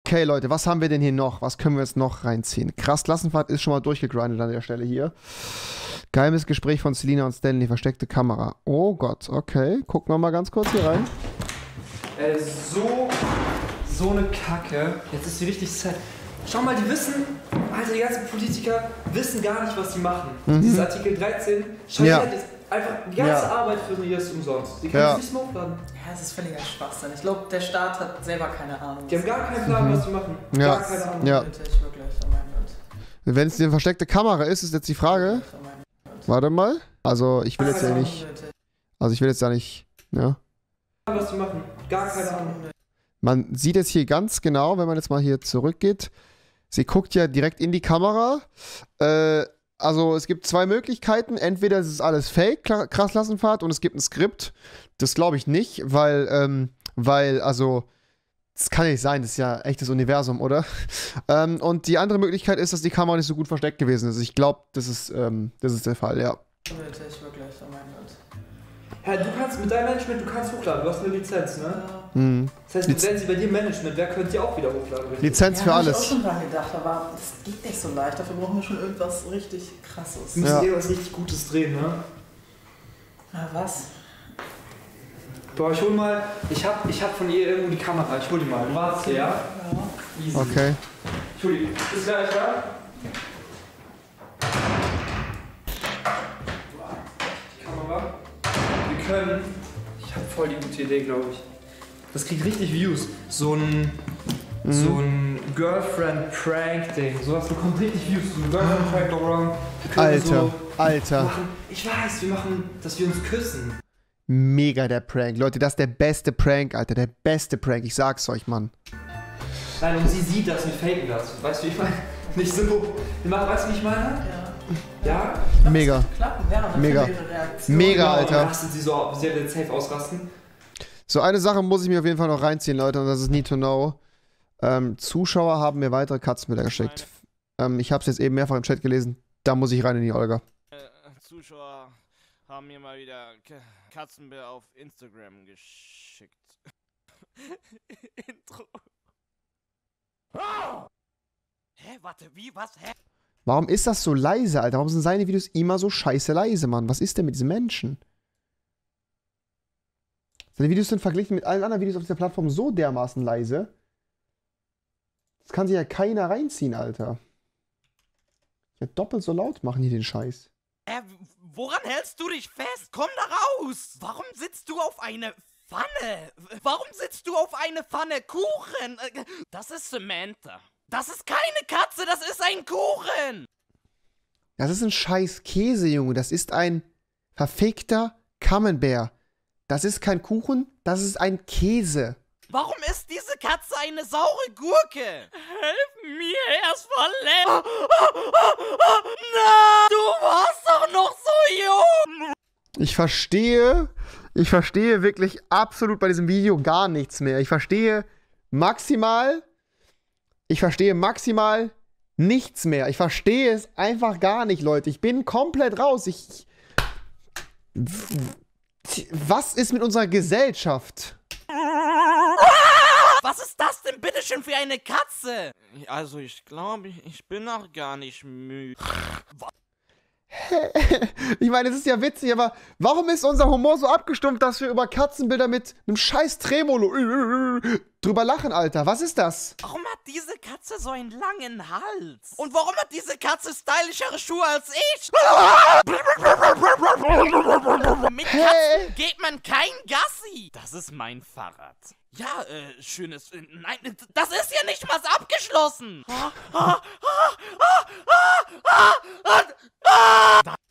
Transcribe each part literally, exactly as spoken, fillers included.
Okay, Leute, was haben wir denn hier noch? Was können wir jetzt noch reinziehen? Krass, Klassenfahrt ist schon mal durchgegrindet an der Stelle hier. Geheimes Gespräch von Selina und Stanley, versteckte Kamera. Oh Gott, okay. Gucken wir mal ganz kurz hier rein. Äh, so, so eine Kacke. Jetzt ist sie richtig sad. Schau mal, die wissen, also die ganzen Politiker wissen gar nicht, was sie machen. Mhm. Dieses Artikel dreizehn, schau ja. Halt, einfach die ganze ja. Arbeit für die ist umsonst. Die können ja. es nicht mehr hochladen. Ja, das ist völliger Schwachsinn. Ich glaube, der Staat hat selber keine Ahnung. Die haben gar keinen Plan, mhm. was sie machen. Ja. Gar keine Ahnung. Ja. Oh wenn es eine versteckte Kamera ist, ist jetzt die Frage. Oh Warte mal. Also ich will jetzt ja nicht. Also ich will jetzt ja nicht. Ja. Was sie machen. Gar keine Ahnung. Man sieht jetzt hier ganz genau, wenn man jetzt mal hier zurückgeht. Sie guckt ja direkt in die Kamera. Äh, also es gibt zwei Möglichkeiten. Entweder es ist alles Fake, krass Klassenfahrt, und es gibt ein Skript. Das glaube ich nicht, weil, ähm, weil, also, das kann ja nicht sein, das ist ja echtes Universum, oder? ähm, und die andere Möglichkeit ist, dass die Kamera nicht so gut versteckt gewesen ist. Ich glaube, das ist, ähm, das ist der Fall, ja. Wirklich, wirklich, oh mein Gott. Ja, du kannst mit deinem Management, du kannst hochladen, du hast eine Lizenz, ne? Ja. Mhm. Das heißt, Liz wenn sie bei dir Management wäre, könnt ihr auch wieder hochladen. Richtig? Lizenz ja, für alles. Ich habe auch schon dran gedacht, aber das geht nicht so leicht. Dafür brauchen wir schon irgendwas richtig Krasses. Wir müssen ja. irgendwas richtig Gutes drehen, ne? Na was? Boah, ich hol mal, ich hab, ich hab von ihr irgendwo die Kamera, ich hol die mal. Du wartest hier, ja? Ja. Easy. Okay. Ich hol die. Bis gleich, ja? Die Kamera. Wir können, ich hab voll die gute Idee, glaube ich. Das kriegt richtig Views. So ein, mhm. so ein Girlfriend-Prank-Ding. Sowas bekommt richtig Views. So ein Girlfriend-Prank go wrong. Alter, so Alter. Machen. Ich weiß, wir machen, dass wir uns küssen. Mega der Prank. Leute, das ist der beste Prank, Alter. Der beste Prank. Ich sag's euch, Mann. Nein, und sie sieht das, wir faken das. Weißt du, wie ich meine? Nicht so. Wir machen, weißt du, wie ich meine? Ja. Ja? Mega. Klappen, ja, Mega. Mega, genau, Alter. Rastet sie so, sie wird safe ausrasten. So, eine Sache muss ich mir auf jeden Fall noch reinziehen, Leute, und das ist Need to Know. Ähm, Zuschauer haben mir weitere Katzenbilder geschickt. Ähm, ich hab's jetzt eben mehrfach im Chat gelesen. Da muss ich rein in die Olga. Äh, Zuschauer haben mir mal wieder Katzenbilder auf Instagram geschickt. Intro. Oh! Hä, warte, wie, was, hä? Warum ist das so leise, Alter? Warum sind seine Videos immer so scheiße leise, Mann? Was ist denn mit diesen Menschen? Seine Videos sind verglichen mit allen anderen Videos auf dieser Plattform so dermaßen leise. Das kann sich ja keiner reinziehen, Alter. Ja, doppelt so laut machen hier den Scheiß. Äh, woran hältst du dich fest? Komm da raus! Warum sitzt du auf eine Pfanne? Warum sitzt du auf eine Pfanne Kuchen? Das ist Samantha. Das ist keine Katze, das ist ein Kuchen! Das ist ein scheiß Käse, Junge. Das ist ein verfickter Camembert. Das ist kein Kuchen, das ist ein Käse. Warum ist diese Katze eine saure Gurke? Helf mir, er ist verletzt. Na, du warst doch noch so jung. Ich verstehe, ich verstehe wirklich absolut bei diesem Video gar nichts mehr. Ich verstehe maximal, ich verstehe maximal nichts mehr. Ich verstehe es einfach gar nicht, Leute. Ich bin komplett raus. Ich... Was ist mit unserer Gesellschaft? Was ist das denn bitteschön für eine Katze? Also ich glaube, ich, ich bin noch gar nicht müde. Ich meine, es ist ja witzig, aber warum ist unser Humor so abgestumpft, dass wir über Katzenbilder mit einem scheiß Tremolo drüber lachen, Alter? Was ist das? Warum hat diese Katze so einen langen Hals? Und warum hat diese Katze stylischere Schuhe als ich? Mit Katzen Hey. geht man kein Gassi. Das ist mein Fahrrad. Ja, äh, schönes... Äh, nein, das ist ja nicht mal abgeschlossen. Ah, ah, ah, ah, ah, ah, ah.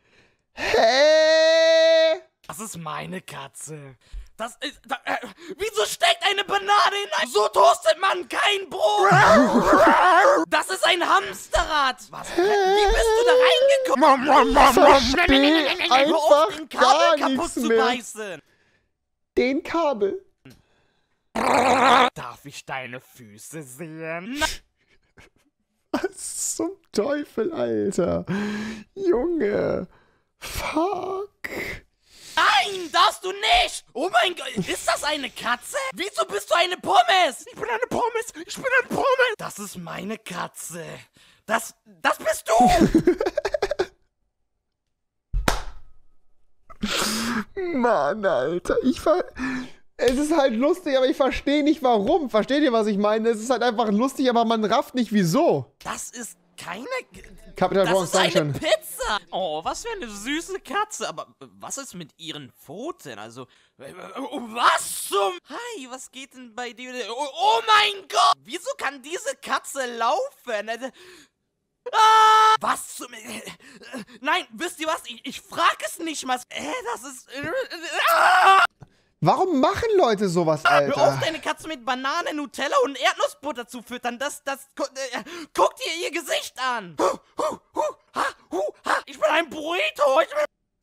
Hey! Das ist meine Katze. Das ist... Da, äh, wieso steckt eine Banane in ein... So toastet man kein Brot. Das ist ein Hamsterrad. Was? Wie bist du da reingekommen? Versteh Hör auf, einfach den gar Kabel kaputt nichts zu mehr. beißen. Den Kabel. Darf ich deine Füße sehen? Was zum Teufel, Alter? Junge. Fuck. Nein, darfst du nicht! Oh mein Gott, ist das eine Katze? Wieso bist du eine Pommes? Ich bin eine Pommes, ich bin eine Pommes. Das ist meine Katze. Das, das bist du! Mann, Alter, ich ver... Es ist halt lustig, aber ich verstehe nicht warum. Versteht ihr, was ich meine? Es ist halt einfach lustig, aber man rafft nicht wieso. Das ist keine... Kapital Das Bronx, ist eine Dankeschön. Pizza! Oh, was für eine süße Katze. Aber was ist mit ihren Pfoten? Also, was zum... Hi, was geht denn bei dir? Oh, oh mein Gott! Wieso kann diese Katze laufen? Ah, was zum... Nein, wisst ihr was? Ich, ich frag es nicht mal. Äh, das ist... Ah! Warum machen Leute sowas, Alter? Hör auf, deine Katze mit Banane, Nutella und Erdnussbutter zu füttern. Das, das, gu äh, guck dir ihr Gesicht an. Hu, hu, hu, ha, hu, ha. Ich bin ein Burrito. Ich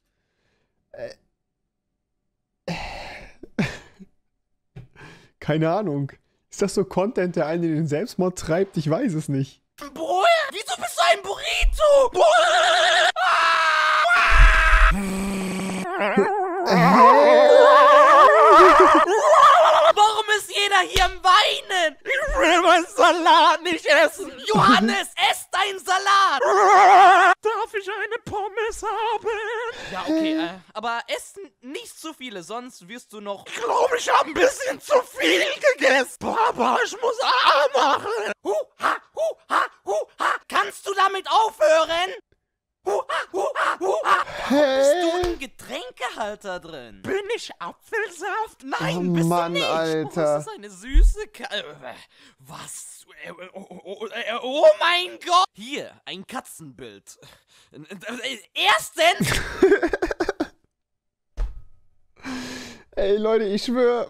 bin Keine Ahnung. Ist das so Content, der einen in den Selbstmord treibt? Ich weiß es nicht. ein Burrito. Wieso bist du ein Burrito? Warum ist jeder hier am Weinen? Ich will meinen Salat nicht essen. Johannes, ess deinen Salat. Darf ich eine Pommes haben? Ja, okay, äh, aber ess nicht zu viele, sonst wirst du noch... Ich glaube, ich habe ein bisschen zu viel gegessen. Papa, ich muss A machen. Hu, ha, hu, ha, hu, ha. Kannst du damit aufhören? Hu, ha, hu, ha, hu, ha. Bist du im Getränkehalter drin? Bin ich Apfelsaft? Nein, Oh bist Mann, du nicht. Alter. Oh, das ist eine süße Ka äh, Was? Äh, Oh, oh, oh, äh, oh mein Gott! Hier, ein Katzenbild. Äh, Erstens... Ey, Leute, ich schwöre.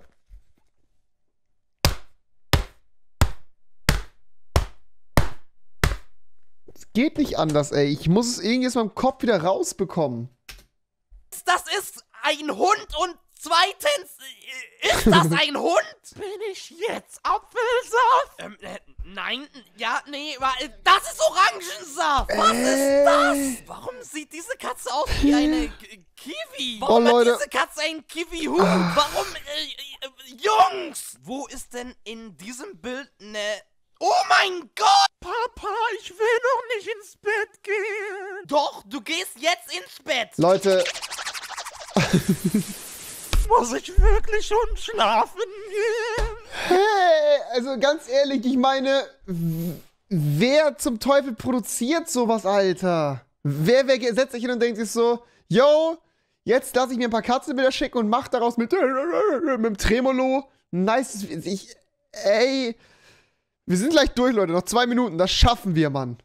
Es geht nicht anders, ey. Ich muss es irgendwie aus meinem Kopf wieder rausbekommen. Das ist ein Hund und zweitens, ist das ein Hund? Bin ich jetzt Apfelsaft? Ähm, äh, nein, ja, nee, das ist Orangensaft. Was Äh. ist das? Warum sieht diese Katze aus wie eine K Kiwi? Warum Oh, Leute. hat diese Katze einen Kiwi-Hut? Warum, äh, äh, Jungs? Wo ist denn in diesem Bild ne... Oh mein Gott! Papa, ich will noch nicht ins Bett gehen. Doch, du gehst jetzt ins Bett. Leute, Muss ich wirklich schon schlafen gehen? hey, also ganz ehrlich, ich meine, w- wer zum Teufel produziert sowas, Alter? Wer, wer setzt sich hin und denkt sich so, yo, jetzt lasse ich mir ein paar Katzenbilder schicken und mach daraus mit, mit dem Tremolo nice, ich, ey, wir sind gleich durch, Leute, noch zwei Minuten, das schaffen wir, Mann.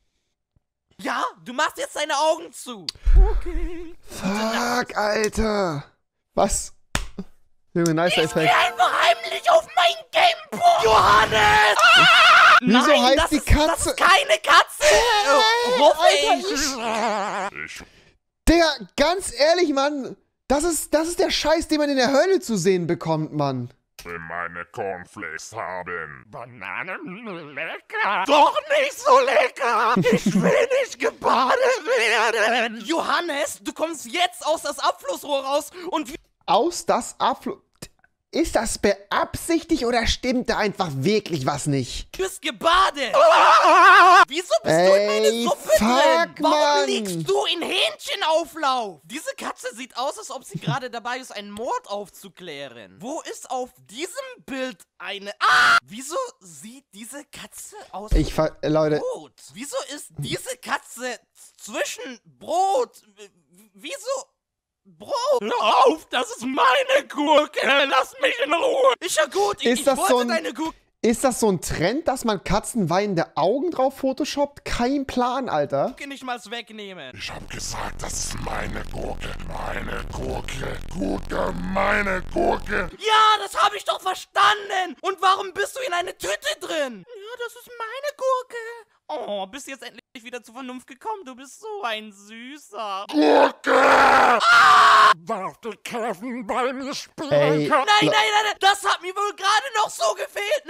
Ja, du machst jetzt deine Augen zu. Okay. Fuck, Alter. Was? Junge, nicer Ich geh Effekt. einfach heimlich auf mein Gameboy. Johannes! Wieso Nein, heißt das die ist, Das Katze- ist keine Katze. Äh, hoffe Alter, ich. Digga, ganz ehrlich, Mann, das ist, das ist der Scheiß, den man in der Hölle zu sehen bekommt, Mann. will meine Cornflakes haben. Bananen, lecker. Doch nicht so lecker. Ich will nicht gebadet werden. Johannes, du kommst jetzt aus das Abflussrohr raus und... Aus das Abflug. Ist das beabsichtigt oder stimmt da einfach wirklich was nicht? Du bist gebadet. Wieso bist du in meine Ey, Suppe fuck, drin? Warum Mann. liegst du in Hähnchenauflauf? Diese Katze sieht aus, als ob sie gerade dabei ist, einen Mord aufzuklären. Wo ist auf diesem Bild eine... Ah! Wieso sieht diese Katze aus Ich ver... äh, Leute, Brot? Wieso ist diese Katze zwischen Brot? W- Wieso... Brot? Hör auf, das ist meine Gurke. Lass mich in Ruhe. Ist ja gut, ich, Ist ich das wollte so ein- deine Gurke... ist das so ein Trend, dass man Katzen weinende Augen drauf photoshoppt? Kein Plan, Alter. nicht mal wegnehmen. Ich hab gesagt, das ist meine Gurke. Meine Gurke. Gurke, meine Gurke. Ja, das habe ich doch verstanden. Und warum bist du in eine Tüte drin? Ja, das ist meine Gurke. Oh, bist jetzt endlich wieder zur Vernunft gekommen. Du bist so ein Süßer. Gurke! Ah! Warte, Kevin, bei mir spielen Ey. kann. Nein, nein, nein, nein, das hat mir wohl gerade noch so gefehlt,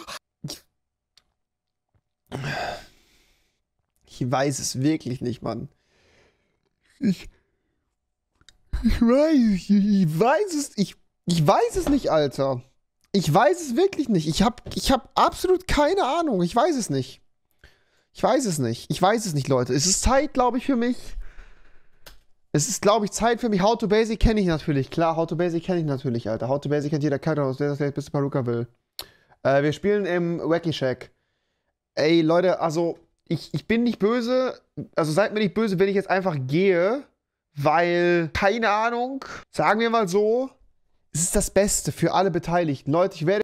ne? Ich weiß es wirklich nicht, Mann. Ich... Ich weiß es nicht. Ich weiß es, ich, ich weiß es nicht, Alter. Ich weiß es wirklich nicht. Ich hab, ich hab absolut keine Ahnung. Ich weiß es nicht. Ich weiß es nicht. Ich weiß es nicht, Leute. Es ist Zeit, glaube ich, für mich. Es ist, glaube ich, Zeit für mich. How to Basic kenne ich natürlich. Klar, How to Basic kenne ich natürlich, Alter. How to Basic kennt jeder Charakter aus, der das vielleicht bis Paruka will. Äh, wir spielen im Wacky Shack. Ey, Leute, also, ich, ich bin nicht böse. Also, seid mir nicht böse, wenn ich jetzt einfach gehe. Weil, keine Ahnung, sagen wir mal so, es ist das Beste für alle Beteiligten. Leute, ich werde